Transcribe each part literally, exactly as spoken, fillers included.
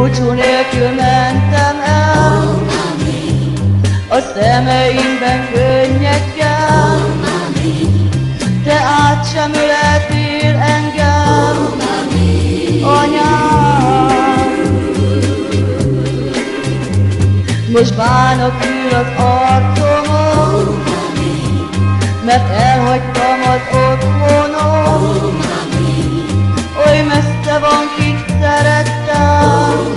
búcsú nélkül mentem el, a szemeimben könnyekkel, te át sem öleltél engem, anyám. Most bánat ül az arcomon, mert elhagytam az otthonom, oly messze van, kit szerettem,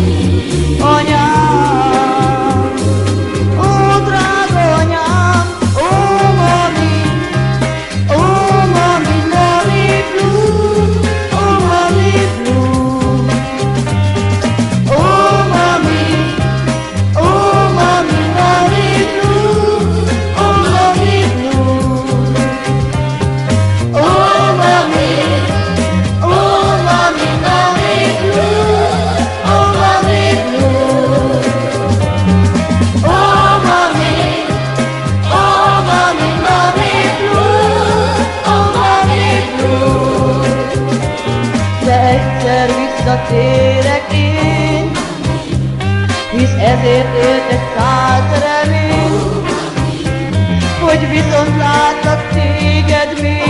anyám. Ó, drága anyám, ó, mami, ó, mami, mami blue, ó, mami blue, ó, mami, ó, mami, mami blue, ó, mami blue, ó, mami, ó, mami, mami blue, ó, mami blue, ó, mami, ó, mami, mami blue, ó, mami blue. De egyszer visszatérek én, hisz ezért éltek száz remény, hogy viszont látlak téged még.